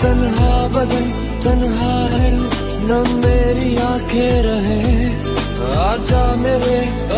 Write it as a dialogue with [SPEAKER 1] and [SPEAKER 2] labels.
[SPEAKER 1] तन्हा बदन तन्हा है, न मेरी आंखें रहे, आजा मेरे